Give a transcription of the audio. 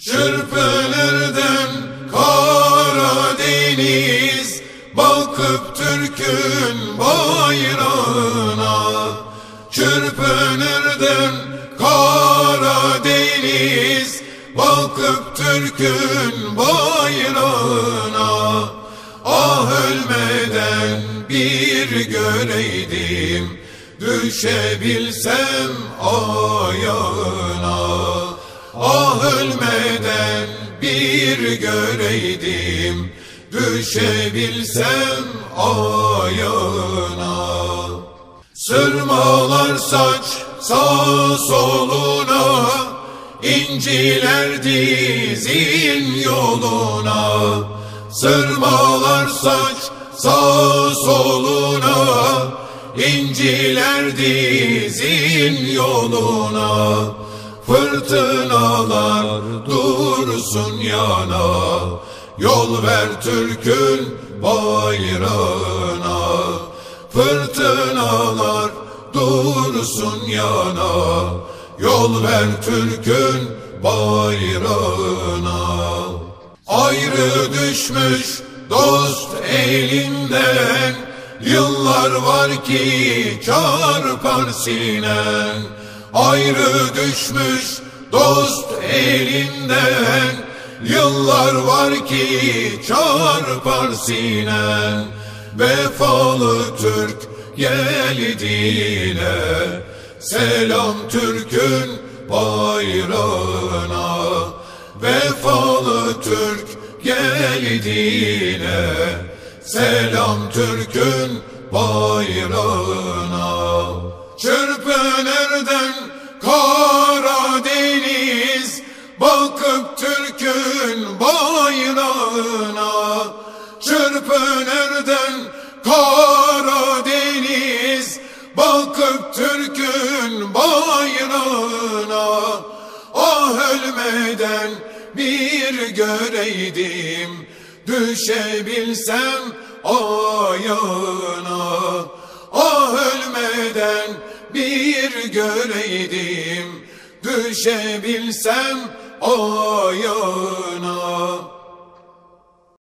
Çırpınırdım Karadeniz, bakıp Türk'ün bayrağına. Çırpınırdım Karadeniz, bakıp Türk'ün bayrağına. Ah ölmeden bir göreydim, düşebilsem ayağına. Ah ölmeden bir göreydim, düşebilsem ayağına. Sırmalar saç sağ soluna, inciler dizin yoluna. Sırmalar saç sağ soluna, inciler dizin yoluna. Fırtınalar dursun yana, yol ver Türk'ün bayrağına. Fırtınalar dursun yana, yol ver Türk'ün bayrağına. Ayrı düşmüş dost elinden, yıllar var ki çarpar sinen. Ayrı düşmüş dost elinden, yıllar var ki çarpar sinen. Vefalı Türk geldiğine, selam Türk'ün bayrağına. Vefalı Türk geldiğine, selam Türk'ün bayrağına. Çırpınırdım Karadeniz, bakıp Türk'ün bayrağına. Çırpınırdım Karadeniz, bakıp Türk'ün bayrağına. Ah ölmeden bir göreydim, düşebilsem ayağına. Ah ölmeden bir göreydim, düşebilsem ayağına.